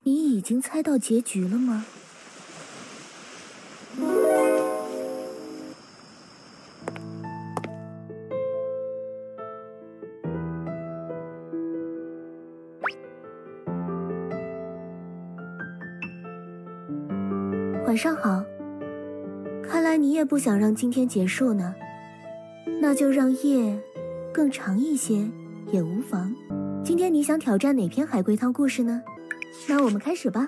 你已经猜到结局了吗？晚上好，看来你也不想让今天结束呢，那就让夜更长一些也无妨。今天你想挑战哪篇海龟汤故事呢？那我们开始吧。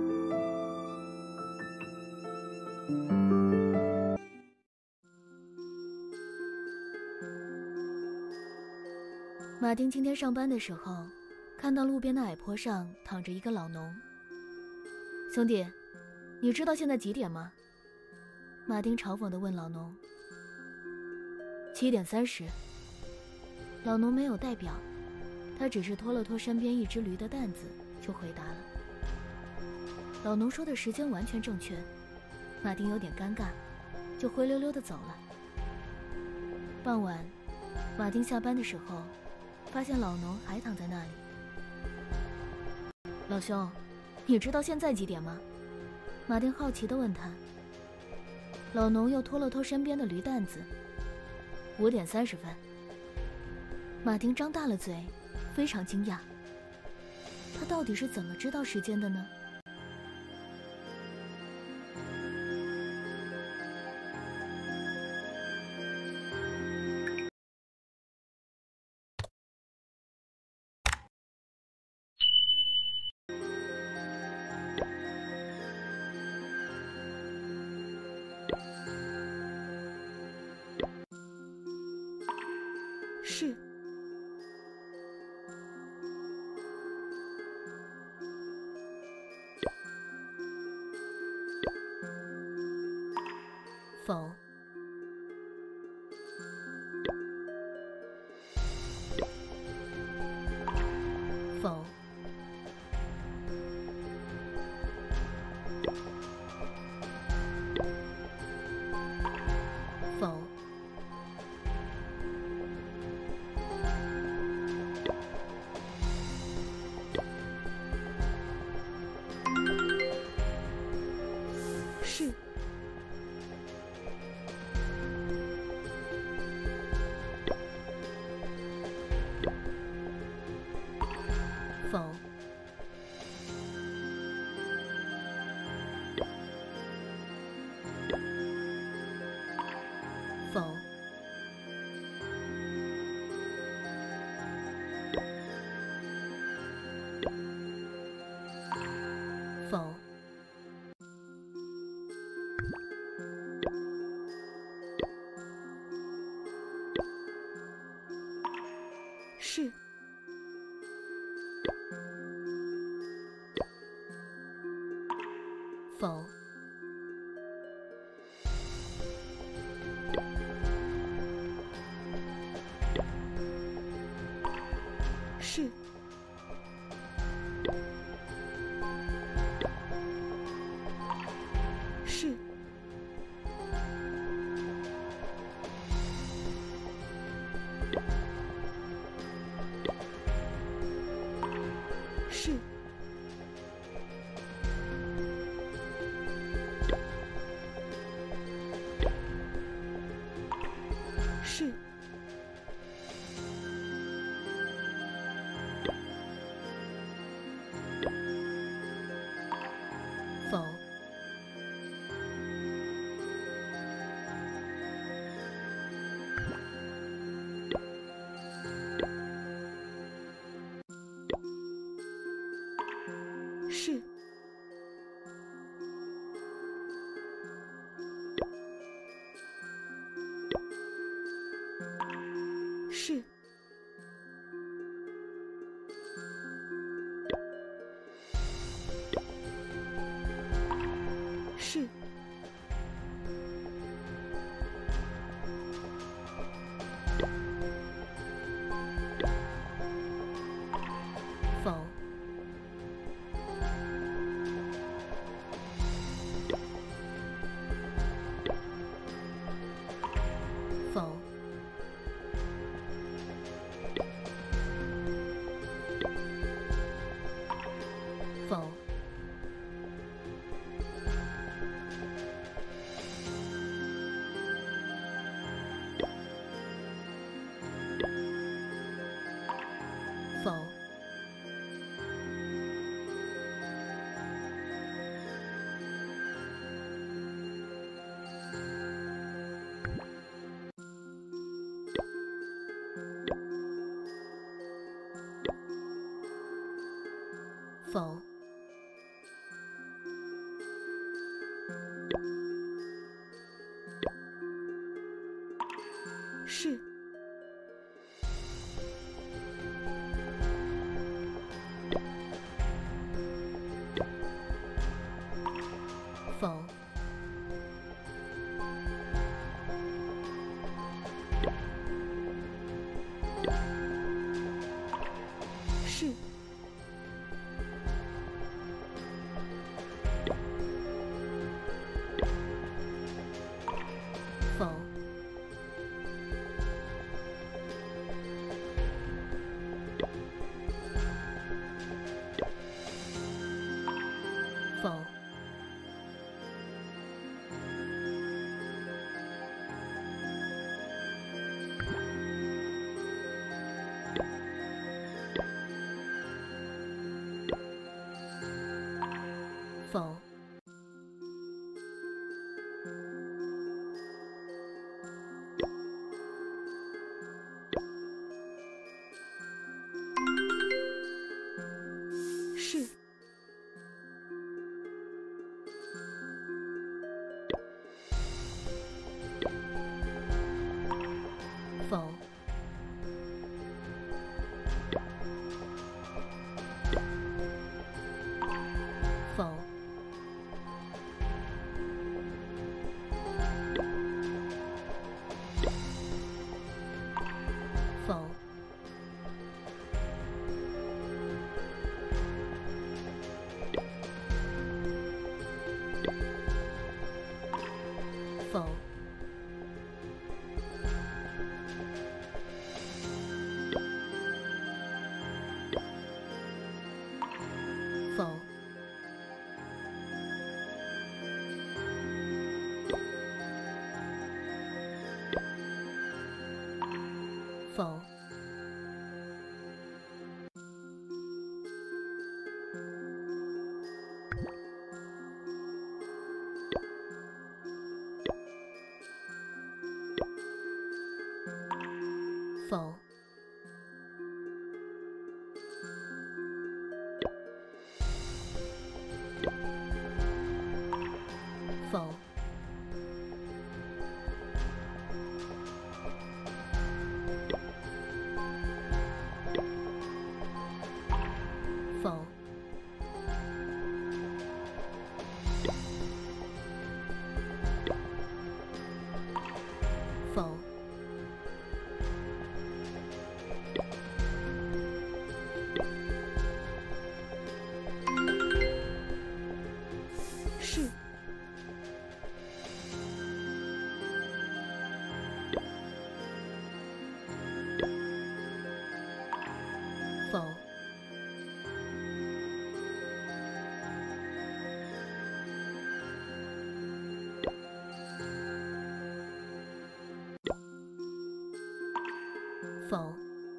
马丁今天上班的时候，看到路边的矮坡上躺着一个老农。兄弟，你知道现在几点吗？马丁嘲讽地问老农。7点30。老农没有代表，他只是拖了拖身边一只驴的担子，就回答了。老农说的时间完全正确，马丁有点尴尬，就灰溜溜地走了。傍晚，马丁下班的时候，发现老农还躺在那里。老兄，你知道现在几点吗？马丁好奇地问他。老农又拖了拖身边的驴担子。5点30分。马丁张大了嘴，非常惊讶。他到底是怎么知道时间的呢？是。否。否。否。是。否。否。否。是。否。是。是。是。是。否。是。是。是。否。否。否。 否。是。否。是。否。否。否。是。否。否。否。否。否。否。否。否。否。否。是。否。否。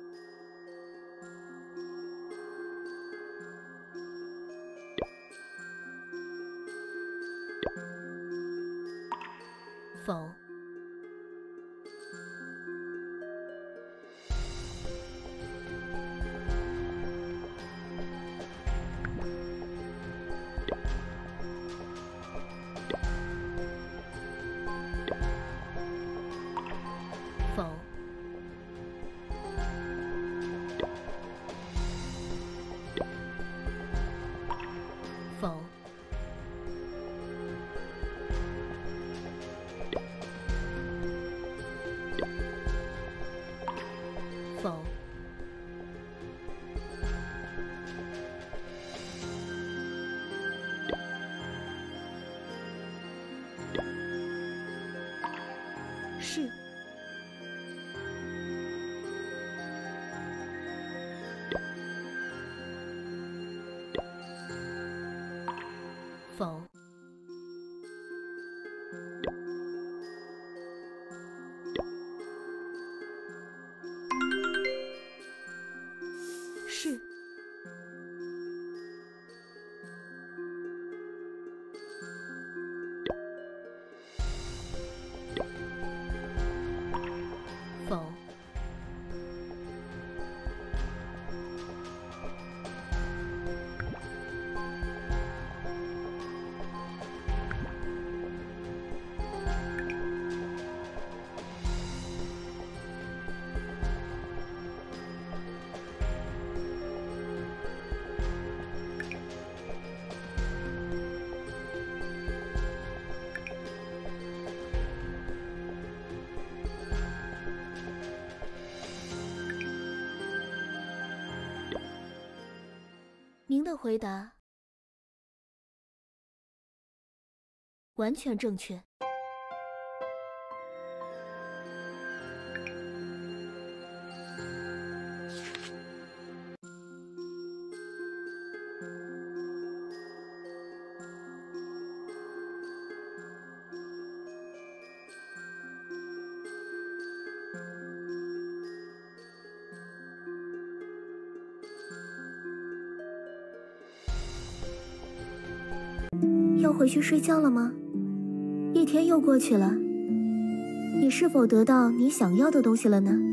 否。否。否。否。是。否。是。否。 的回答完全正确。要回去睡觉了吗？一天又过去了，你是否得到你想要的东西了呢？